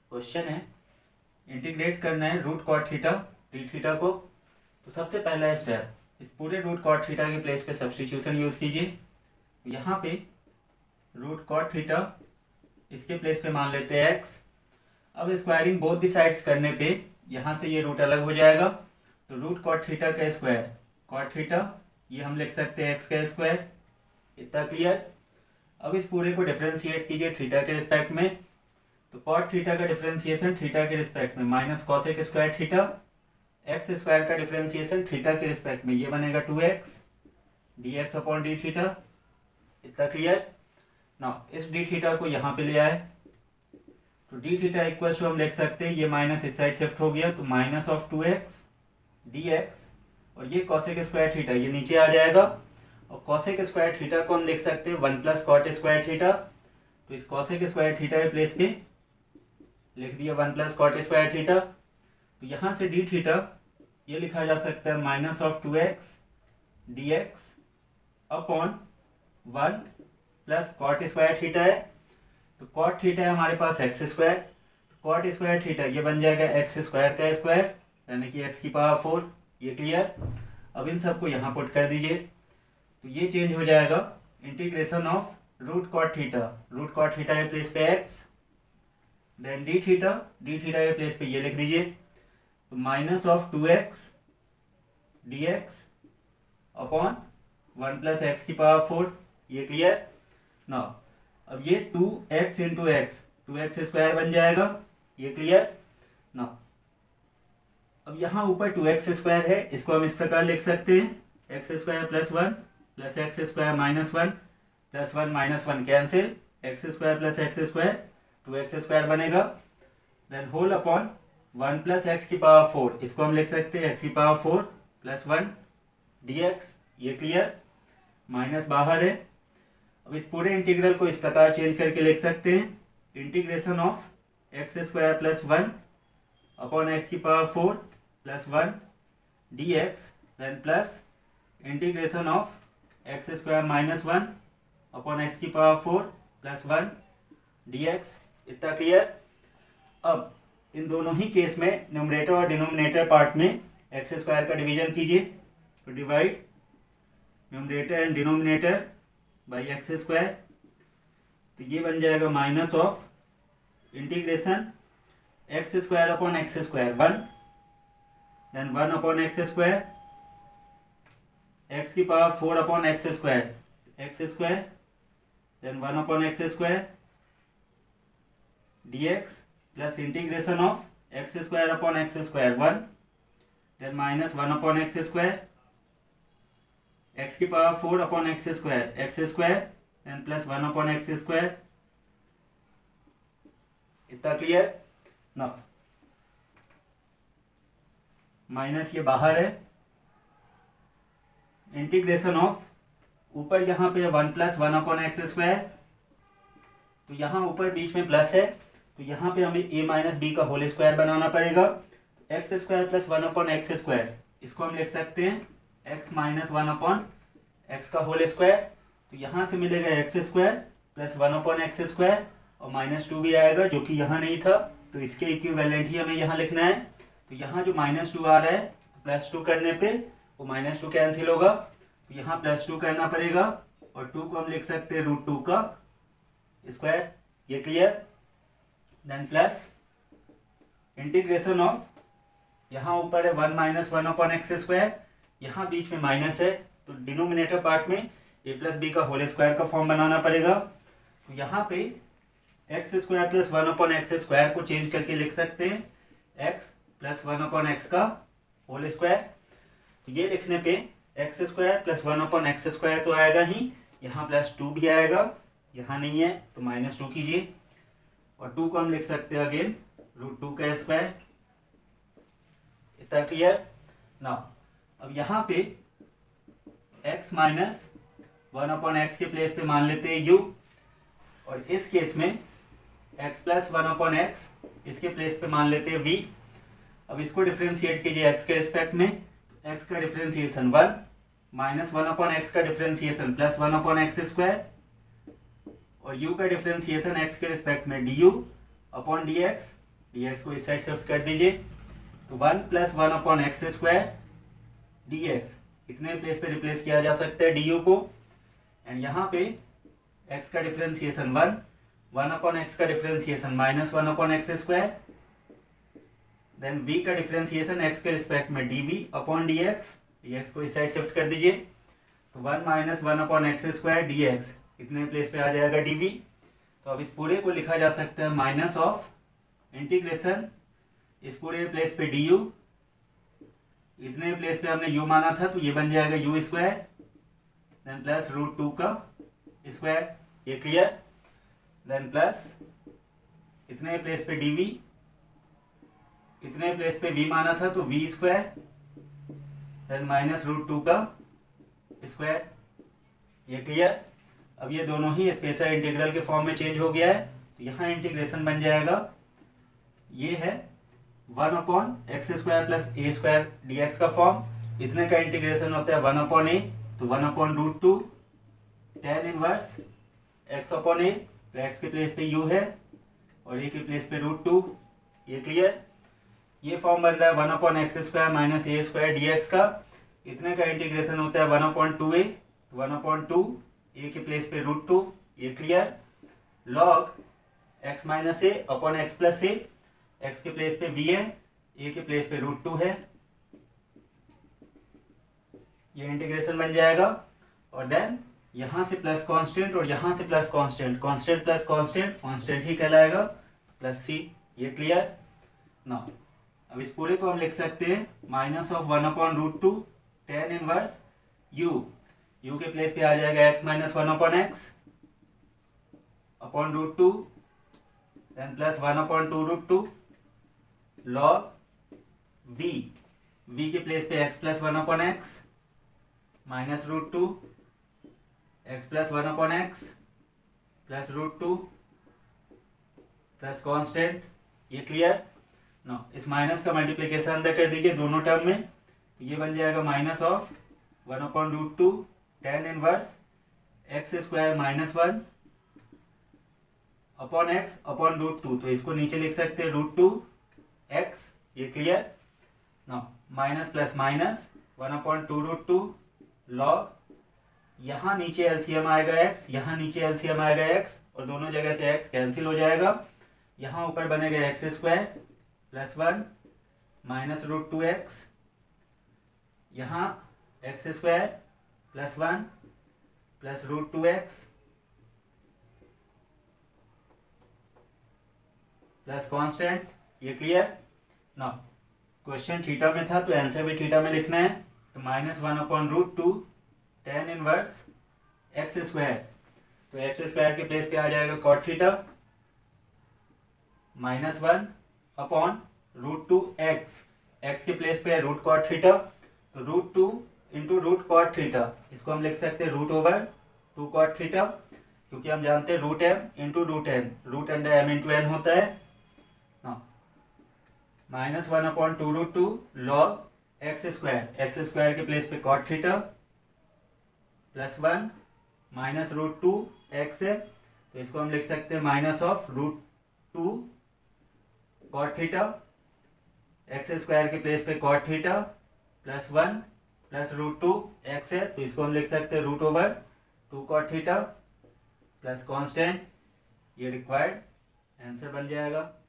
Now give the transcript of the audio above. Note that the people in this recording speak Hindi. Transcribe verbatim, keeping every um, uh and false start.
क्वेश्चन है इंटीग्रेट करना है root cot theta d theta को। तो सबसे पहला स्टेप, इस पूरे रूट कॉट थीटा के प्लेस पे सब्स्टिट्यूशन यूज कीजिए। यहाँ पे रूट कॉट थीटा इसके प्लेस पे मान लेते हैं एक्स। अब स्क्वायरिंग बोथ द साइड्स करने पे यहाँ से ये रूट अलग हो जाएगा, तो रूट कॉट थीटा का स्क्वायर कॉट थीटा ये हम लिख सकते हैं एक्स का स्क्वायर। इतना क्लियर। अब इस पूरे को डिफरेंशिएट कीजिए थीटा के रिस्पेक्ट में, तो कॉट थीटा का डिफरेंशिएशन थीटा के रिस्पेक्ट में minus cosec square theta, x square का डिफरेंशिएशन थीटा के रिस्पेक्ट में ये बनेगा two x d x upon d theta. इतना क्लियर ना। इस डी थीटा को यहाँ पे ले आए तो डी थीटा इक्वल टू हम लिख सकते हैं, ये माइनस इस साइड शिफ्ट हो गया तो minus of two x d x, और ये कॉसेक स्क्वायर थीटा ये नीचे आ जाएगा, और कॉसेक स्क्वायर थीटा को हम लिख सकते हैं one plus cot square theta. तो इस कॉसेक स्क्वायर थीटा के प्लेस पे लिख दिया one plus cot square theta. तो यहाँ से डी थीटा ये लिखा जा सकता है minus of two x d x upon one plus cot square theta है, तो कॉट थीटा है हमारे पास एक्स स्क्वायर, तो कॉट स्क्वायर थीटा ये बन जाएगा एक्स स्क्वायर का स्क्वायर यानी कि एक्स की पावर फोर। ये क्लियर। अब इन सबको यहाँ पुट कर दीजिए तो ये चेंज हो जाएगा integration of root cot theta, root cot theta के प्लेस पे x, then d theta d theta के प्लेस पे ये लिख दीजिए तो minus of two x d x upon one plus x की पावर फोर। ये क्लियर ना। अब ये two x into x two x square बन जाएगा। ये क्लियर ना। अब यहाँ ऊपर टू एक्स स्क्वायर है, इसको हम इस प्रकार लिख सकते हैं x square plus one plus x square minus one plus one minus one cancel, x square plus x square two x square बनेगा, then whole upon one plus x की पावर फोर, इसको हम लिख सकते हैं एक्स की power four plus one d x. ये क्लियर। माइनस बाहर है। अब इस पूरे इंटीग्रल को इस प्रकार चेंज करके लिख सकते हैं integration of x square plus one upon x की power four plus one d x, then plus integration of x square minus one upon x की power four plus one d x. इतना क्लियर। अब इन दोनों ही केस में न्यूमरेटर और डिनोमिनेटर पार्ट में एक्स स्क्वायर का डिवीजन कीजिए, तो divide numerator and denominator by x square, तो ये बन जाएगा minus of integration x square upon x square one, then one upon x square x की power four upon x square x square, then one upon x square d x plus integration of x square upon x square one, then minus one upon x square x की power four upon x square x square, then plus one upon x square. इतना क्लियर ना। माइनस ये बाहर है। इंटीग्रेशन ऑफ ऊपर यहाँ पे one plus one upon x square, तो यहाँ ऊपर बीच में प्लस है तो यहाँ पे हमें a माइनस बी का होल स्क्वायर बनाना पड़ेगा। X square plus one upon x square, इसको हम लिख सकते हैं x minus one upon x का होल स्क्वायर, तो यहाँ से मिलेगा x square plus one upon x square और माइनस टू भी आएगा जो कि यहाँ नहीं था, तो इसके इक्विवेलेंट ही हमें यहाँ लिखना है। तो यहाँ जो माइनस टू आ रहा है प्लस टू करने पे वो माइनस टू कैंसिल होगा, तो यहाँ प्लस टू करना पड़ेगा और टू को हम लिख सकते हैं रूट टू का स्क्वायर। ये clear. Then plus integration of यहाँ ऊपर है one minus one upon x square, यहाँ बीच में माइनस है तो डिनोमिनेटर पार्ट में ए प्लस बी का होल स्क्वायर का फॉर्म बनाना पड़ेगा। तो यहाँ पे x square plus one upon x square को चेंज करके लिख सकते हैं x plus one upon x का होल स्क्वायर। तो ये लिखने पे x square plus one upon x square तो आएगा ही, यहाँ प्लस टू भी आएगा, यहाँ नहीं है तो माइनस टू कीजिए, और टू को हम लिख सकते हैं अगेन रूट टू का स्क्वायर। इतना क्लियर ना। अब यहाँ पे x minus one upon x के प्लेस पे मान लेते हैं u, और इस केस में x plus one upon x इसके प्लेस पे मान लेते हैं v। अब इसको डिफरेंशिएट कीजिए x के रिस्पेक्ट में, x का differentiation one minus one upon x का differentiation plus one upon x square, और u का डिफरेंशिएशन x के रिस्पेक्ट में du upon d x d x को इस साइड शिफ्ट कर दीजिए, तो one plus one upon x square d x इतने प्लेस पे रिप्लेस किया जा सकता है डी यू को। एंड यहाँ पे x का differentiation one, one upon x का differentiation minus one upon x square, then v का डिफरेंशिएशन x के रिस्पेक्ट में d v upon d x, d x को इस साइड शिफ्ट कर दीजिए, तो one minus one upon x square d x इतने प्लेस पे आ जाएगा डी वी। तो अब इस पूरे को लिखा जा सकता है माइनस ऑफ इंटीग्रेशन इस पूरे प्लेस पे डी यू, इतने प्लेस पे हमने u माना था तो ये बन जाएगा u square, then plus root two का स्क्वायर, ये क्लियर। देन प्लस इतने प्लेस पे डी वी, इतने प्लेस पे v माना था तो v square, then minus root two का स्क्वायर, ये क्लियर। अब ये दोनों ही स्पेशल इंटीग्रल के फॉर्म में चेंज हो गया है, तो यहाँ इंटीग्रेशन बन जाएगा, ये है one upon x square plus a square d x का फॉर्म। इतने का इंटीग्रेशन होता है वन अपॉन ए, तो one upon root two tan inverse x upon a, तो एक्स के प्लेस पे यू है और ए के प्लेस पे रूट टू, ये क्लियर। ये फॉर्म बन रहा है one upon x square minus a square d x का। इतने का इंटीग्रेशन होता है one upon two a, one upon two a के प्लेस पे रूट टू, ये clear. Log x minus a upon x plus a, x के प्लेस पे v है, ए के प्लेस पे रूट टू है, ये इंटीग्रेशन बन जाएगा। और देन यहां से प्लस कांस्टेंट और यहां से plus constant, constant plus constant constant ही कहलाएगा, प्लस सी, ये क्लियर ना। अब इस पूरे को हम लिख सकते हैं minus of one upon root two tan inverse u, u के प्लेस पे आ जाएगा x minus one upon x upon root two, then plus one upon two root two log v, v के प्लेस पे x plus one upon x minus root two x plus one upon x plus root two plus constant, ये क्लियर नो। इस माइनस का मल्टीप्लीकेशन अंदर कर दीजिए दोनों टर्म में, तो ये बन जाएगा minus of one upon root two tan inverse x square minus one upon x upon root two, तो इसको नीचे लिख सकते हैं रूट टू एक्स, ये क्लियर ना। Minus plus minus one upon two root two log, यहाँ नीचे एलसीएम आएगा x, यहाँ नीचे एलसीएम आएगा x और दोनों जगह से x कैंसिल हो जाएगा। यहाँ ऊपर बनेगा x square plus one minus root two x, यहाँ x square plus one plus root two x plus constant, ये क्लियर ना। क्वेश्चन थीटा में था तो आंसर भी थीटा में लिखना है, तो minus one upon root two tan inverse x square, तो एक्स स्क्वायर के प्लेस पे आ जाएगा cot theta minus one upon root two x, x के प्लेस पे है रूट कॉट थीटा, तो root two into root cot theta, इसको हम लिख सकते हैं root over two cot theta, क्योंकि हम जानते हैं root m into root n, root under m into n होता है ना। Minus one upon two root two log x square, x square के प्लेस पे cot theta plus one minus root two x है, तो इसको हम लिख सकते हैं minus of root two cot theta, x square के प्लेस पे cot theta plus one plus root two x है, तो इसको हम लिख सकते हैं root over two cot theta plus constant, ये रिक्वायर्ड आंसर बन जाएगा।